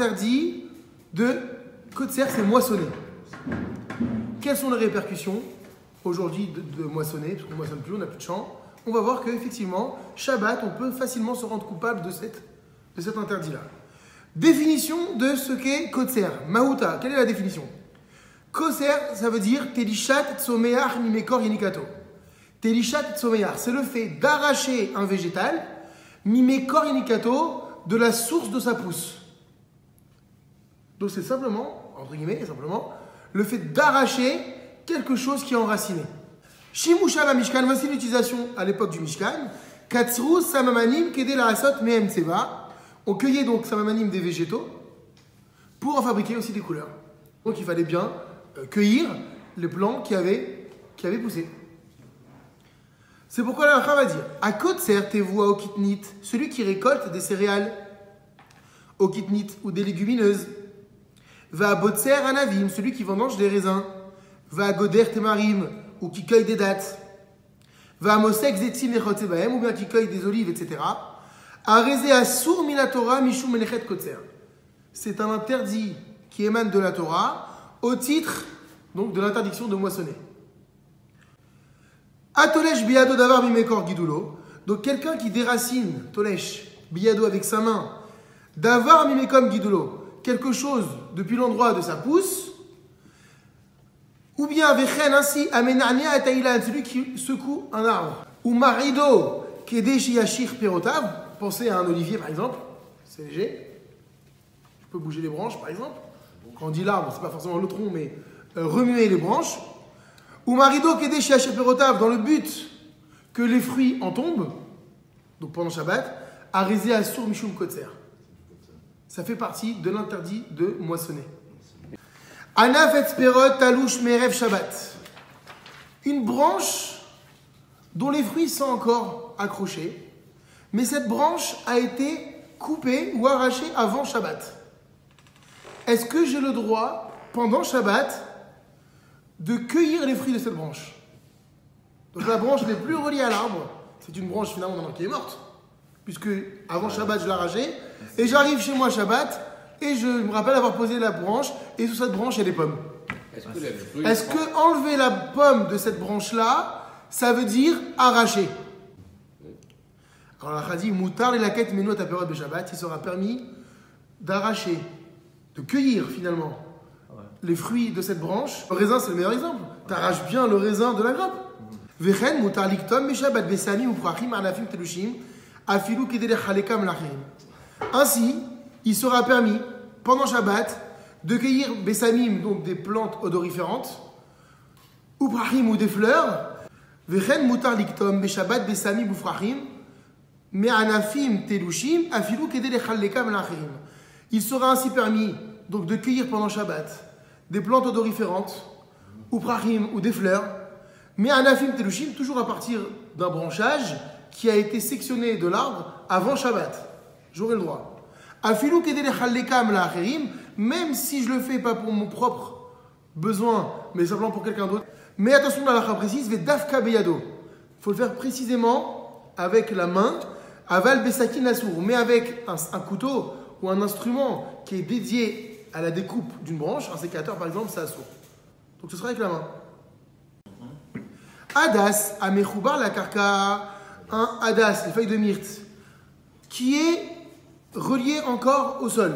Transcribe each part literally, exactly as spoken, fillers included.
interdit de kotser, c'est moissonner. Quelles sont les répercussions aujourd'hui de, de moissonner, parce qu'on ne moissonne plus, on n'a plus de champ. On va voir qu'effectivement, Shabbat, on peut facilement se rendre coupable de, cette, de cet interdit-là. Définition de ce qu'est kotser. Mahuta, quelle est la définition? Kotser, ça veut dire telishat tsomeach mimekor yenikato. Telishat tsomeach, c'est le fait d'arracher un végétal mimekor yenikato, de la source de sa pousse. Donc c'est simplement, entre guillemets, simplement, le fait d'arracher quelque chose qui est enraciné. Shimusha la Mishkan, voici l'utilisation à l'époque du Mishkan. Katsru samamanim kede la asot mehem tseva. On cueillait donc samamanim des végétaux pour en fabriquer aussi des couleurs. Donc il fallait bien euh, cueillir les plants qui avaient, qui avaient poussé. C'est pourquoi la Racha va dire à kotser tevu au kitnit, celui qui récolte des céréales au kitnit ou des légumineuses. Va à botser anavim, celui qui vendange des raisins. Va à goder temarim, ou qui cueille des dattes. Va à mosek zetim nechotebahem, ou bien qui cueille des olives, et cetera. Arezé asur mina Torah mishum menechet kotser. C'est un interdit qui émane de la Torah au titre donc de l'interdiction de moissonner. Atolesh biyado davar mimekor gidulo. Donc quelqu'un qui déracine, tolesh, biyado avec sa main, davar mimekom gidulo, quelque chose depuis l'endroit de sa pousse, ou bien vechen ainsi amenania et taïlan, celui qui secoue un arbre, ou marido kedesh yashir perotav, pensez à un olivier par exemple, c'est léger, je peux bouger les branches par exemple, quand on dit l'arbre, c'est pas forcément le tronc, mais euh, remuer les branches, ou marido kedesh yashir perotav, dans le but que les fruits en tombent, donc pendant Shabbat, arizé asur mishum kotser. Ça fait partie de l'interdit de moissonner. Anaf et sperot talouche merev Shabbat. Une branche dont les fruits sont encore accrochés, mais cette branche a été coupée ou arrachée avant Shabbat. Est-ce que j'ai le droit, pendant Shabbat, de cueillir les fruits de cette branche? Donc la branche n'est plus reliée à l'arbre, c'est une branche finalement qui est morte, puisque avant Shabbat je l'ai arrachée, et j'arrive chez moi Shabbat, et je me rappelle avoir posé la branche, et sous cette branche il y a des pommes. Est-ce que, Est-ce que enlever la pomme de cette branche-là, ça veut dire arracher? Alors la Khadi, Moutar et la quête menot à période de Shabbat, il sera permis d'arracher, de cueillir finalement les fruits de cette branche. Le raisin, c'est le meilleur exemple. Tu arraches bien le raisin de la grappe. Vechen, Moutar liktom, Meshabat, Besani, ou Prachim, Anafim, Telushim, Afilou, Kedele, Chalekam, Lachim. Ainsi, il sera permis, pendant Shabbat, de cueillir Bessamim, donc des plantes odoriférantes, ou Prachim, ou des fleurs. Vechen, Moutar liktom, Meshabat, Bessamim, ou Prachim, mais Anafim, Telushim, Afilou, Kedele, Chalekam, Lachim. Il sera ainsi permis, donc, de cueillir pendant Shabbat des plantes odoriférantes, ou Prachim, ou des fleurs, mais Anafim, Telushim, toujours à partir d'un branchage qui a été sectionné de l'arbre avant Shabbat. J'aurai le droit. Afilou kedele chalekam la acherim, même si je le fais pas pour mon propre besoin, mais simplement pour quelqu'un d'autre. Mais attention, la halakha précise, ve dafka beyado. Il faut le faire précisément avec la main, aval besakin asour, mais avec un, un couteau ou un instrument qui est dédié à la découpe d'une branche, un sécateur par exemple, c'est asour. Donc ce sera avec la main. Hadas, amechoubar la karka, un hadas, les feuilles de myrte, qui est relié encore au sol.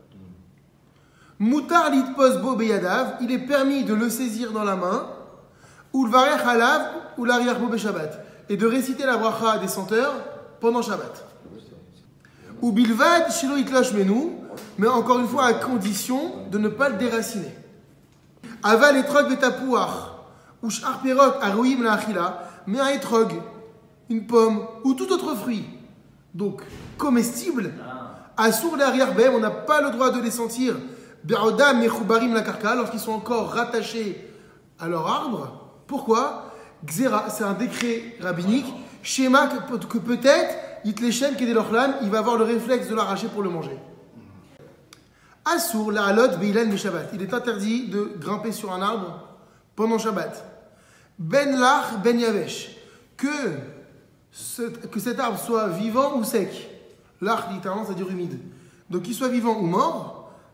Moutar litpos bo beyadav, il est permis de le saisir dans la main, ou le varech halav, ou l'arrière bo beshabbat, et de réciter la bracha des senteurs pendant Shabbat. Ou bilvad shilo itlosh menu, mais encore une fois à condition de ne pas le déraciner. Aval etrog betapouach, ou shar perot arouim la achila, mais un etrog, une pomme, ou tout autre fruit, donc comestible, assour l'arrière bem, on n'a pas le droit de les sentir, be'odam mechoubarim la karka, lorsqu'ils sont encore rattachés à leur arbre. Pourquoi? Xéra, c'est un décret rabbinique, schéma que, que peut-être, Yitleshem Kedelochlan, il va avoir le réflexe de l'arracher pour le manger. Assour la halot beilan mi Shabbat, il est interdit de grimper sur un arbre pendant Shabbat. Ben lach ben yavesh, que, ce, que cet arbre soit vivant ou sec. Lach littéralement, c'est-à-dire humide. Donc qu'il soit vivant ou mort,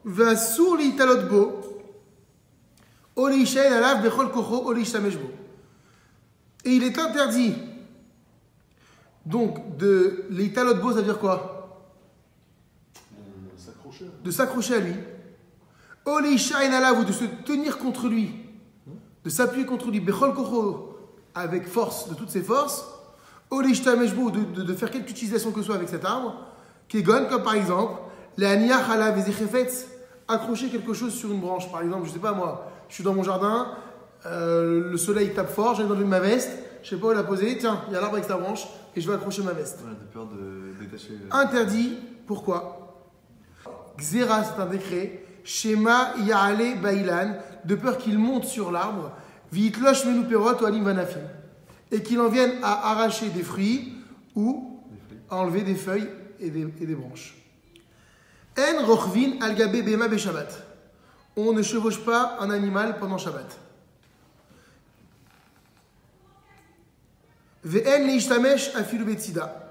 Vassour li talot bo. Oli ishaïn alav bechol kocho oli ishtamesh bo. Et il est interdit. Donc, de l'italot bo, ça veut dire quoi? S'accrocher. De s'accrocher à lui. Oli ishaïn alav, ou de se tenir contre lui. De s'appuyer contre lui. Bechol kocho, avec force, de toutes ses forces. Oli ishtamesh bo, de, de, de faire quelque utilisation que ce soit avec cet arbre. Kegon, comme par exemple, les aniyach alav et zechefetz, accrocher quelque chose sur une branche. Par exemple, je sais pas moi, je suis dans mon jardin, euh, le soleil tape fort, j'ai enlevé ma veste, je sais pas où la poser, tiens, il y a l'arbre avec sa branche et je vais accrocher ma veste. Ouais, de peur de détacher. Interdit, pourquoi? Xéra, c'est un décret. Shema Yaale Bailan, de peur qu'il monte sur l'arbre, Vitlosh Menuperot ou Alim Vanafim, et qu'il en vienne à arracher des fruits ou à enlever des feuilles et des, et des branches. En rochvin al gabe bema be Shabbat. On ne chevauche pas un animal pendant Shabbat. Ve'en leishtamesh afilu betzida.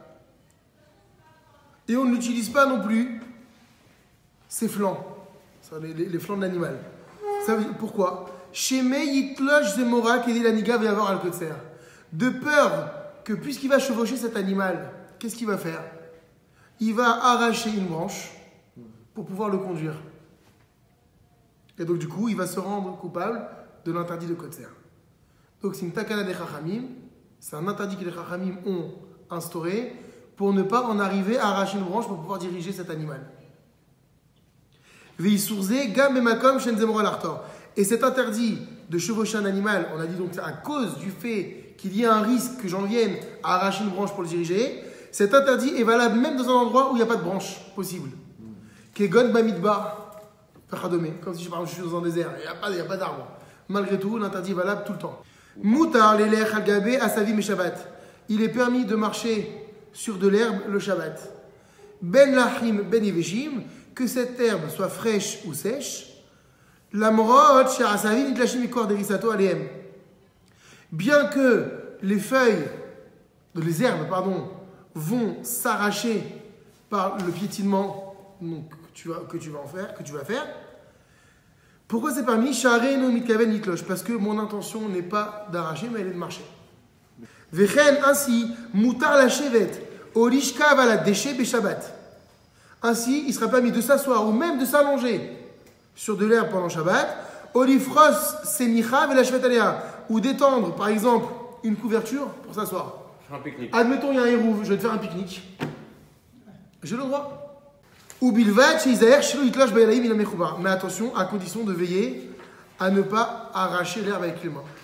Et on ne l'utilise pas non plus ses flancs, les, les, les flancs de l'animal. Ça veut dire, pourquoi? Sheme yitlosh zemora kedi laniga va y avoir al-kotser. De peur que puisqu'il va chevaucher cet animal, qu'est-ce qu'il va faire? Il va arracher une branche pour pouvoir le conduire. Et donc du coup, il va se rendre coupable de l'interdit de Kotser. Donc c'est une takana des Chachamim, c'est un interdit que les Chachamim ont instauré pour ne pas en arriver à arracher une branche pour pouvoir diriger cet animal. Et cet interdit de chevaucher un animal, on a dit donc à cause du fait qu'il y a un risque que j'en vienne à arracher une branche pour le diriger, cet interdit est valable même dans un endroit où il n'y a pas de branche possible. Kegon Bamidbar, comme si je, parle, je suis dans un désert, il n'y a pas, il y a pas d'arbre. Malgré tout, l'interdit est valable tout le temps. Moutar l'elech al-gabe asavim et Shabbat. Il est permis de marcher sur de l'herbe le Shabbat. Ben lachim ben yeveshim, que cette herbe soit fraîche ou sèche. Lamrot she'asavim nitlashim mikor derisato alehem. Bien que les feuilles, les herbes, pardon, vont s'arracher par le piétinement donc, que, tu vas, que tu vas en faire, que tu vas faire. Pourquoi c'est permis? Shareno mitkaven nitlosh, parce que mon intention n'est pas d'arracher, mais elle est de marcher. Vechen ainsi, mutar la chevet, olishka va la déchet beshabbat. Ainsi, il sera permis de s'asseoir ou même de s'allonger sur de l'herbe pendant Shabbat, olifros semicha ve la chevet alea, ou d'étendre par exemple une couverture pour s'asseoir. Un pique-nique. Admettons, il y a un héros, je vais te faire un pique-nique. J'ai le droit. Ou bilvat, chez Isaïr, chez le mais attention, à condition de veiller à ne pas arracher l'herbe avec les mains.